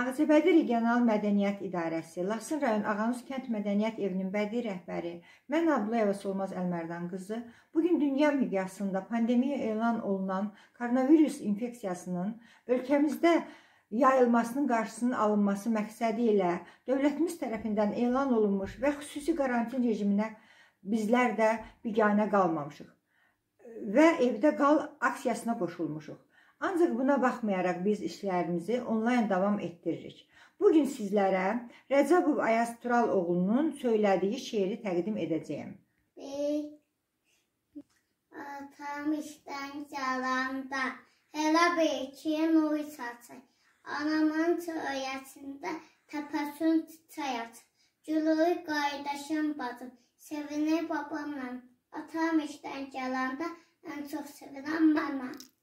Ağcabədi Regional Mədəniyyət İdarəsi, Laçın rayon Ağanus kənd mədəniyyət evinin bədii rəhbəri, mən Abdullayeva Solmaz Əlmərdan qızı, bugün dünya miqyasında pandemiya elan olunan koronavirus infeksiyasının ölkəmizdə yayılmasının qarşısının alınması məqsədi ilə dövlətimiz tərəfindən elan olunmuş və xüsusi karantin rejiminə bizlər də biganə qalmamışıq və evdə qal aksiyasına qoşulmuşuq. Ancaq buna baxmayaraq biz işlərimizi onlayn davam etdiririk. Bugün sizlərə Rəcəbov Ayaz Turaloğlu'nun söylədiyi şeiri təqdim edəcəyim. Atam işdən gəlanda elə bir ki, nur saçır. Anamın çörəsində təpəssüm çiçək açır. Gülür qardaşım bacım, sevinir babamla. Atam işdən gələndə ən çox sevinən mənəm.